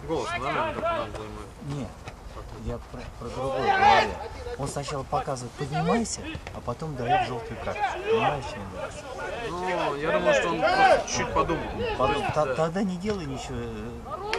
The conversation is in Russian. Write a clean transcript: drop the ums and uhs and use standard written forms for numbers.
Голос, наверное, только надо займать. Нет, я про другое говорю. Он сначала показывает «поднимайся», а потом дает желтую карточку. Понимаешь, что он говорит? Ну, я думаю, что он просто чуть-чуть подумал. Тогда не делай ничего.